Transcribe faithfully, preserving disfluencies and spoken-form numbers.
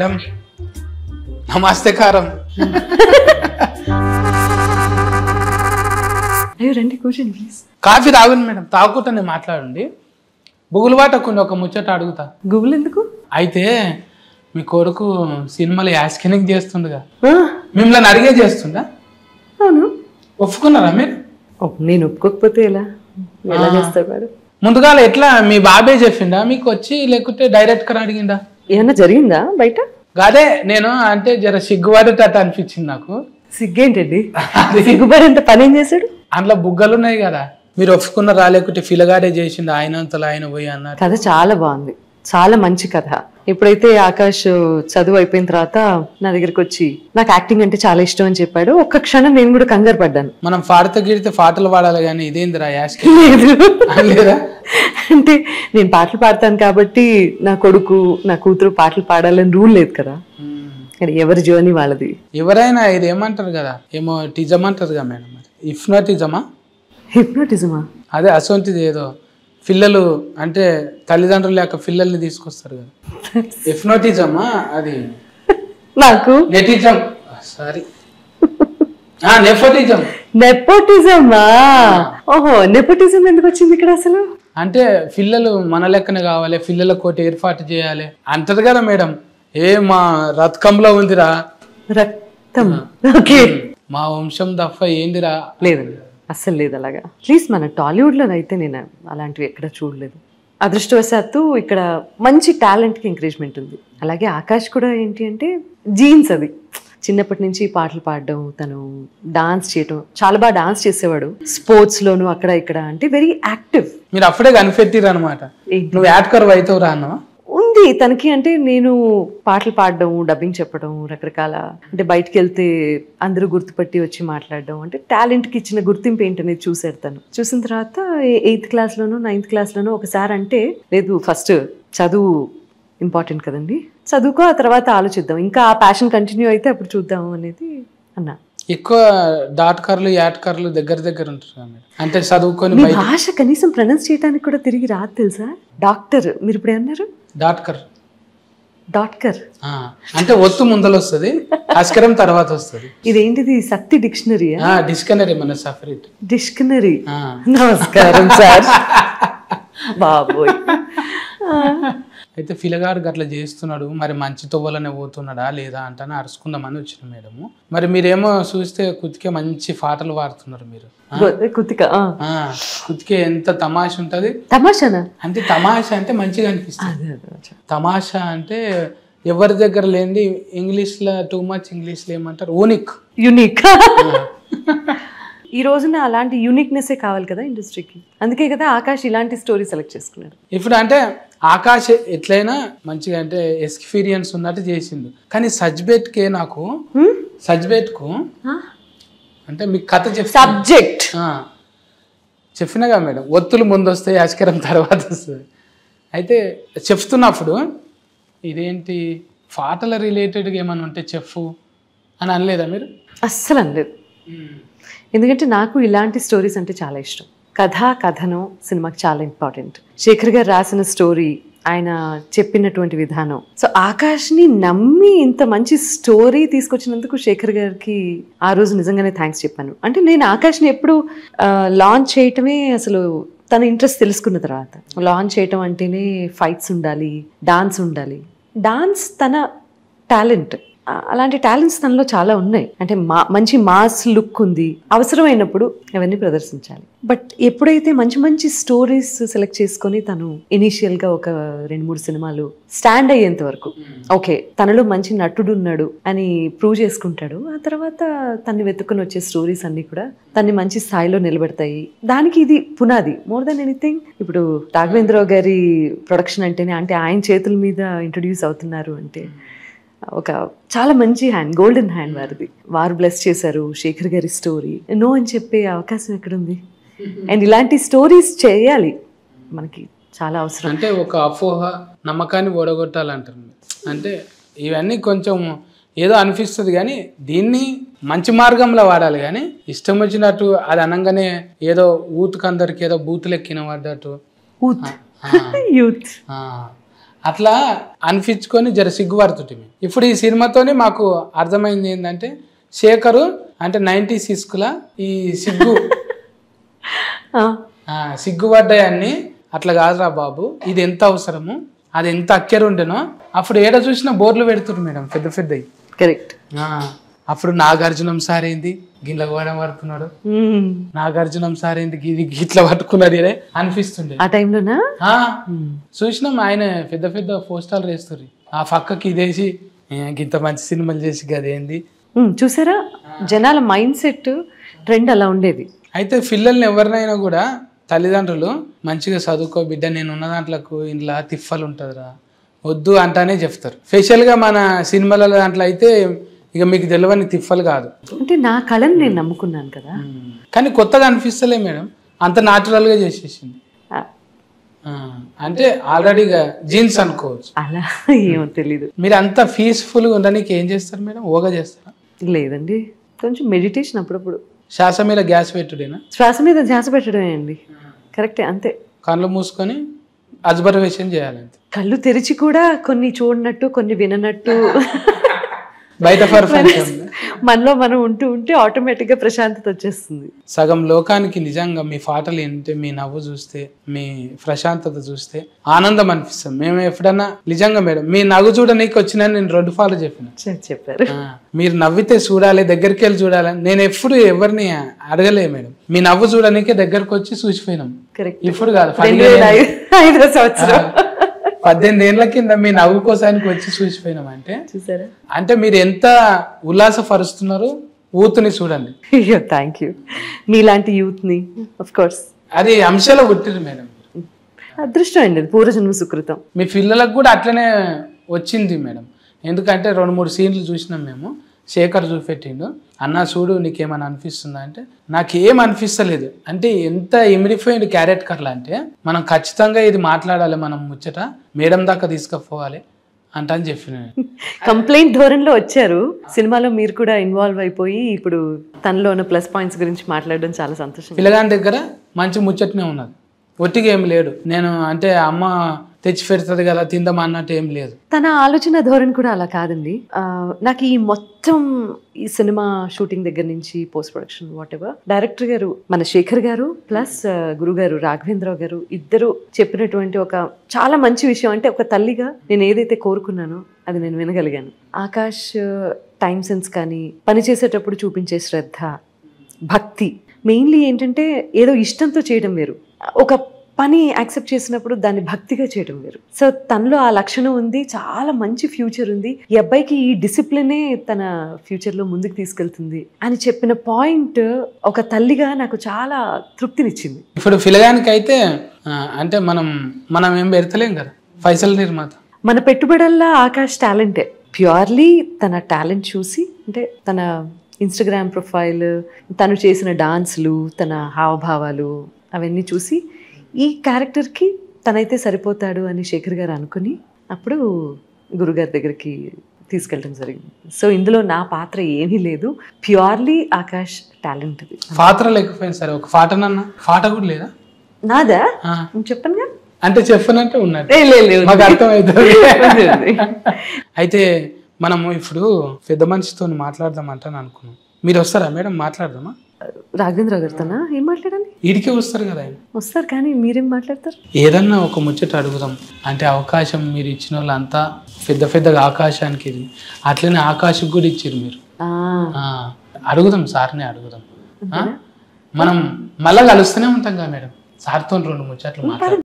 Madam నమస్తే కారం. అయ్యో రండి కూర్చోండి ప్లీజ్. కాఫీ తాగండి మేడం, తాగుకుంటానే మాట్లాడండి. బుగులు వాటకుండా ఒక ముచ్చట అడుగుతా. గుబులు ఎందుకు? అయితే మీ కొడుకు సినిమాలో యాస్కెనింగ్ చేస్తుండగా మిమ్మల్ని అడిగే చేస్తుందా? అవును. ఒప్పుకున్నారా మీరు? నేను ఒప్పుకోకపోతే ఎలా ఎలా చేస్తాడు వాడు? ముందుగా ఎట్లా మీ బాబే చెప్పిండా మీకు వచ్చి, లేకుంటే డైరెక్ట్ గా అడిగిందా? ఏమన్నా జరిగిందా బయట? అదే నేను అంటే జర సిగ్గుపడేటట్టు అనిపించింది నాకు. సిగ్గేంటండి? సిగ్గుపడేంత పని ఏం చేశాడు? అందులో బుగ్గలు ఉన్నాయి కదా, మీరు ఒప్పుకున్నారా లేకుంటే ఫిలగాడే చేసింది ఆయన అంతలో ఆయన పోయి అన్నారు. కథ చాలా బాగుంది, చాలా మంచి కథ. ఎప్పుడైతే ఆకాష్ చదువు అయిపోయిన తర్వాత నా దగ్గరికి వచ్చి నాకు యాక్టింగ్ అంటే చాలా ఇష్టం అని చెప్పాడు, ఒక్క క్షణం నేను కూడా కంగారు పడ్డాను. మనం పాడితే గిడితే పాటలు పాడాలి కానీ ఇదేందిరా యాష్ లేదా అంటే నేను పాటలు పాడతాను కాబట్టి నా కొడుకు నా కూతురు పాటలు పాడాలని రూల్ లేదు కదా, ఎవరి జర్నీ వాళ్ళది. ఎవరైనా ఇది ఏమంటారు కదా, ఏమో టిజం అంటారు కదా మేడం, హిప్నోటిజమా? హిప్నోటిజమా? అదే అసొంటిది ఏదో పిల్లలు అంటే తల్లిదండ్రులు లేక పిల్లల్ని తీసుకొస్తారు కదా, హిప్నోటిజమా అది? నాకు నెటిజం సారీ నెపోటిజం. నెపోటిజమా? ఓహో, నెపోటిజం ఎందుకు వచ్చింది ఇక్కడ అసలు? అంటే పిల్లలు మన లెక్కనే కావాలి, పిల్లల కోటి ఏర్పాటు చేయాలి అంటారు కదా మేడం. ఏ మా రథకంలో ఉందిరా రక్తం, ఓకే మా వంశం దఫ ఏందిరా. లేదండి అస్సలు లేదు అలాగా. అట్లీస్ట్ మన టాలీవుడ్లో అయితే నేను అలాంటివి ఎక్కడ చూడలేదు. అదృష్టవశాత్తు ఇక్కడ మంచి టాలెంట్కి ఎంకరేజ్మెంట్ ఉంది. అలాగే ఆకాష్ కూడా ఏంటి అంటే జీన్స్, అది చిన్నప్పటి నుంచి పాటలు పాడడం, తను డాన్స్ చేయడం, చాలా బాగా డాన్స్ చేసేవాడు స్పోర్ట్స్లోను అక్కడ ఇక్కడ, అంటే వెరీ యాక్టివ్. మీరు అప్పుడే కనిపెట్టిరు అనమాట, నువ్వు యాడ్కర్ అవుతావు రా అన్నవా? ఉంది తనకి. అంటే నేను పాటలు పాడడం, డబ్బింగ్ చెప్పడం, రకరకాల అంటే బయటకు వెళ్తే అందరూ గుర్తుపట్టి వచ్చి మాట్లాడడం, అంటే టాలెంట్కి ఇచ్చిన గుర్తింపు ఏంటనేది చూసాడు తను. చూసిన తర్వాత ఎయిత్ క్లాస్లోనూ నైన్త్ క్లాస్లోనూ ఒకసారి అంటే లేదు ఫస్ట్ చదువు ఇంపార్టెంట్ కదండి, చదువుకో, ఆ తర్వాత ఆలోచిద్దాం, ఇంకా ఆ ప్యాషన్ కంటిన్యూ అయితే అప్పుడు చూద్దాం అనేది అన్నా. ఎక్కువ డాట్కర్లు యాడ్కర్లు దగ్గర దగ్గర ఉంటారు అంటే చదువుకొని భాష కనీసం ప్రొనౌన్స్ చేయడానికి కూడా తిరిగి రాదు తెలుసా. డాక్టర్ మీరు ఇప్పుడు ఏమన్నారు? డాట్కర్. డాట్కర్ అంటే ఒత్తు ముందలు వస్తుంది, అస్కరం తర్వాత వస్తుంది. ఇదేంటిది శక్తి డిక్షనరీ? డిక్షనరీ మన సపరేట్ డిక్షనరీ. నమస్కారం సార్. బాబోయ్. అయితే ఫిలగాడు గట్లా చేస్తున్నాడు, మరి మంచి తొవ్వలనే పోతున్నాడా లేదా అంటానే అరుచుకుందామని వచ్చిన మేడము. మరి మీరేమో చూస్తే కుతికే మంచి పాటలు పాడుతున్నారు మీరు. కుతిక కుతికే ఎంత తమాష ఉంటది. తమాషానా? అంటే తమాషా అంటే మంచిగా అనిపిస్తుంది. తమాషా అంటే ఎవరి దగ్గర లేనిది, ఇంగ్లీష్ లో టూ మచ్ ఇంగ్లీష్ లో ఏమంటారు, యూనిక్. యూనిక్. ఈ రోజున అలాంటి యూనిక్నెస్సే కావాలి కదా ఇండస్ట్రీకి, అందుకే కదా ఆకాష్ ఇలాంటి స్టోరీ సెలెక్ట్ చేసుకున్నాడు. ఇప్పుడు అంటే ఆకాష్ ఎట్లయినా మంచిగా అంటే ఎక్స్పీరియన్స్ ఉన్నట్టు చేసిండు, కానీ సజ్బెట్కే నాకు సజ్బెట్కు అంటే మీకు కథ చెప్ సబ్జెక్ట్ చెప్పినగా మేడం, ఒత్తులు ముందు వస్తాయి అస్కరం తర్వాత వస్తుంది. అయితే చెప్తున్నప్పుడు ఇదేంటి పాటల రిలేటెడ్గా ఏమైనా ఉంటే చెప్పు అని అనలేదా మీరు? అస్సలు అనలేదు, ఎందుకంటే నాకు ఇలాంటి స్టోరీస్ అంటే చాలా ఇష్టం. కథ కథనం సినిమాకి చాలా ఇంపార్టెంట్. శేఖర్ గారు రాసిన స్టోరీ, ఆయన చెప్పినటువంటి విధానం. సో ఆకాష్ని నమ్మి ఇంత మంచి స్టోరీ తీసుకొచ్చినందుకు శేఖర్ గారికి ఆ రోజు నిజంగానే థ్యాంక్స్ చెప్పాను. అంటే నేను ఆకాష్ని ఎప్పుడు లాంచ్ చేయటమే, అసలు తన ఇంట్రెస్ట్ తెలుసుకున్న తర్వాత లాంచ్ చేయటం అంటేనే ఫైట్స్ ఉండాలి, డాన్స్ ఉండాలి. డాన్స్ తన టాలెంట్, అలాంటి టాలెంట్స్ తనలో చాలా ఉన్నాయి. అంటే మా మంచి మాస్ లుక్ ఉంది, అవసరమైనప్పుడు అవన్నీ ప్రదర్శించాలి. బట్ ఎప్పుడైతే మంచి మంచి స్టోరీస్ సెలెక్ట్ చేసుకొని తను ఇనీషియల్గా ఒక రెండు మూడు సినిమాలు స్టాండ్ అయ్యేంత వరకు ఓకే తనలో మంచి నటుడు ఉన్నాడు అని ప్రూవ్ చేసుకుంటాడు, ఆ తర్వాత తన్ని వెతుక్కుని వచ్చే స్టోరీస్ అన్నీ కూడా తన్ని మంచి స్థాయిలో నిలబెడతాయి. దానికి ఇది పునాది మోర్ దెన్ ఎనీథింగ్. ఇప్పుడు రాఘవేంద్రరావు గారి ప్రొడక్షన్ అంటేనే, అంటే ఆయన చేతుల మీద ఇంట్రొడ్యూస్ అవుతున్నారు అంటే ఒక చాలా మంచి హ్యాండ్, గోల్డెన్ హ్యాండ్ వారిది. వారు బ్లెస్ చేశారు శేఖర్ గారి స్టోరీ. నో అని చెప్పే అవకాశం ఎక్కడుంది? అండ్ ఇలాంటి స్టోరీస్ చేయాలి, మనకి చాలా అవసరం. అంటే ఒక అపోహ నమ్మకాన్ని ఓడగొట్టాలంటారు. అంటే ఇవన్నీ కొంచెం ఏదో అనిపిస్తుంది కానీ దీన్ని మంచి మార్గంలో వాడాలి, కానీ ఇష్టం వచ్చినట్టు అది అనగానే ఏదో ఊతుకు అందరికి ఏదో బూతులు ఎక్కిన పడ్డట్టు యూత్ అట్లా అనిపించుకొని జర సిగ్గుపడుతుంటే ఇప్పుడు ఈ సినిమాతోనే మాకు అర్థమైంది ఏంటంటే శేఖరు అంటే నైన్టీ సిక్స్కులా ఈ సిగ్గు సిగ్గుపడ్డాయన్ని అట్లా కాదురా బాబు, ఇది ఎంత అవసరము, అది ఎంత అక్కెరు ఉండేనో అప్పుడు ఏడ చూసినా బోర్లు పెడుతురు మేడం పెద్ద పెద్దవి. కరెక్ట్. అప్పుడు నాగార్జునం సార్ ఏంది గిట్ల కూడా పడుతున్నాడు, నాగార్జునం సార్ ఏంది గిది గిట్ల పట్టుకున్నాడు ఇదే అనిపిస్తుండే ఆ టైంలోనా. చూసినాం ఆయన పెద్ద పెద్ద పోస్టాలు వేస్తారు ఆ పక్కకి ఇదేసి ఇంత మంచి సినిమాలు చేసి గదేంది చూసారా. జనాల మైండ్ సెట్ ట్రెండ్ అలా ఉండేది. అయితే పిల్లల్ని ఎవరినైనా కూడా తల్లిదండ్రులు మంచిగా చదువుకో బిడ్డ, నేను ఉన్న దాంట్లకు ఇంట్లో తిఫ్ఫలు ఉంటుందిరా వద్దు అంటానే చెప్తారు. స్పెషల్గా మన సినిమాల దాంట్లో అయితే ఇక మీకు తెలియని తిఫ్ఫలు కాదు. అంటే నా కళని నేను నమ్ముకున్నాను కదా, కానీ కొత్తగా అనిపిస్తలే మేడం, అంత న్యాచురల్గా చేసేసింది. అంటే ఆల్రెడీగా జీన్స్ అనుకోవచ్చు. అలా ఏమో తెలీదు. మీరు అంత పీస్ఫుల్గా ఉండడానికి ఏం చేస్తారు మేడం? ఓగా చేస్తారా? లేదండి, కొంచెం మెడిటేషన్ అప్పుడప్పుడు. శ్వాస మీద గ్యాస్ పెట్టుడేనా? శ్వాస మీద ధ్యాస పెట్టడమే అండి. కరెక్టే, అంతే. కళ్ళు మూసుకొని అబ్జర్వేషన్ చేయాలంటే కళ్ళు తెరిచి కూడా కొన్ని చూడనట్టు కొన్ని విననట్టు బయట మనలో మనం ఉంటూ ఉంటే ఆటోమేటిక్ గా ప్రశాంతత వచ్చేస్తుంది. సగం లోకానికి నిజంగా మీ పాటలు ఏంటంటే మీ నవ్వు చూస్తే మీ ప్రశాంతత చూస్తే ఆనందం అనిపిస్తుంది. మేము ఎప్పుడన్నా నిజంగా మేడం మీ నవ్వు చూడడానికి వచ్చినా నేను రెండు ఫాలో చెప్పిన చెప్పారు, మీరు నవ్వితే చూడాలి దగ్గరికి వెళ్ళి చూడాలి. నేను ఎప్పుడు ఎవరిని అడగలే మేడం, మీ నవ్వు చూడడానికి దగ్గరకు వచ్చి చూసిపోయినాం. ఇప్పుడు కాదు పద్దెనిమిది ఏళ్ల కింద మీ నవ్వు కోసానికి వచ్చి చూసిపోయినాం. అంటే చూసారా, అంటే మీరు ఎంత ఉల్లాసపరుస్తున్నారు యూత్ని చూడండి. అయ్యో థ్యాంక్ యూ. మీలాంటి యూత్ ని ఆఫ్ కోర్స్ అది అంశాలు పుట్టిరు మేడం. అదృష్టం అండి, పూర్వజన్మ సుకృతం. మీ పిల్లలకు కూడా అట్లనే వచ్చింది మేడం. ఎందుకంటే రెండు మూడు సీన్లు చూసినాం మేము. శేఖర్ చూపెట్టిండు, అన్న చూడు నీకేమని అనిపిస్తుందా అంటే నాకేం అనిపిస్తలేదు. అంటే ఎంత ఇమిడిపోయింది క్యారెక్టర్లు అంటే మనం ఖచ్చితంగా ఇది మాట్లాడాలి, మనం ముచ్చట మేడం దాకా తీసుకుపోవాలి అంట అని చెప్పిన. కంప్లైంట్ ధోరణిలో వచ్చారు సినిమాలో, మీరు కూడా ఇన్వాల్వ్ అయిపోయి ఇప్పుడు తనలో ఉన్న ప్లస్ పాయింట్స్ గురించి మాట్లాడడం చాలా సంతోషం. పిల్లగాని దగ్గర మంచి ముచ్చటనే ఉన్నది, ఒట్టిగా ఏం లేడు. నేను అంటే అమ్మ తెచ్చి పెడుతుంది కదా తిందామా అన్నట్టు ఏం లేదు. తన ఆలోచన ధోరణి కూడా అలా కాదండి. నాకు ఈ మొత్తం ఈ సినిమా షూటింగ్ దగ్గర నుంచి post production whatever director గారు మన శేఖర్ గారు ప్లస్ గురుగారు రాఘవేంద్రరావు గారు ఇద్దరు చెప్పినటువంటి ఒక చాలా మంచి విషయం. అంటే ఒక తల్లిగా నేను ఏదైతే కోరుకున్నానో అది నేను వినగలిగాను. ఆకాష్ టైం సెన్స్ కానీ పని చేసేటప్పుడు చూపించే శ్రద్ధ, భక్తి, మెయిన్లీ ఏంటంటే ఏదో ఇష్టంతో చేయడం వేరు, ఒక పని యాక్సెప్ట్ చేసినప్పుడు దాన్ని భక్తిగా చేయడం వేరు. సో తనలో ఆ లక్షణం ఉంది, చాలా మంచి ఫ్యూచర్ ఉంది, ఈ అబ్బాయికి ఈ డిసిప్లినే తన ఫ్యూచర్లో ముందుకు తీసుకెళ్తుంది అని చెప్పిన పాయింట్ ఒక తల్లిగా నాకు చాలా తృప్తినిచ్చింది. ఇప్పుడు ఫిలగానికి అయితే అంటే మనం మనం ఏం పెడతలేం కదా, పైసల నిర్మాత. మన పెట్టుబడల్లా ఆకాష్ టాలెంటే, ప్యూర్లీ తన టాలెంట్ చూసి, అంటే తన ఇన్స్టాగ్రామ్ ప్రొఫైల్, తను చేసిన డాన్స్లు, తన హావభావాలు అవన్నీ చూసి ఈ క్యారెక్టర్కి తనైతే సరిపోతాడు అని శేఖర్ గారు అనుకుని అప్పుడు గురుగారి దగ్గరికి తీసుకెళ్ళడం జరిగింది. సో ఇందులో నా పాత్ర ఏమీ లేదు, ప్యూర్లీ ఆకాష్ టాలెంట్. పాత్ర లేకపోయింది సరే, ఒక పాటనన్నా పాట కూడా లేదా నాదా చెప్పనుగా, అంటే చెప్పనంటే ఉన్నట్టు మాకు అర్థమవుతుంది. అయితే మనము ఇప్పుడు పెద్ద మనిషితో మాట్లాడదామంటాను అనుకున్నాం, మీరు వస్తారా మేడం? మాట్లాడదామా? రాఘవేంద్ర గారితోనా? ఏం మాట్లాడాలి? ఈడికే వస్తారు కదా ఆయన. వస్తారు, కానీ మీరేం మాట్లాడతారు? ఏదన్నా ఒక ముచ్చట అడుగుదాం అంటే అవకాశం మీరు ఇచ్చిన వాళ్ళు అంతా పెద్ద పెద్దగా ఆకాశానికి, అట్లనే ఆకాశం కూడా ఇచ్చారు మీరు. అడుగుదాం, సార్నే అడుగుదాం. మనం మళ్ళా కలుస్తూనే ఉంటాం కదా మేడం, సార్తో రెండు ముచ్చట్లు మాట్లాడు.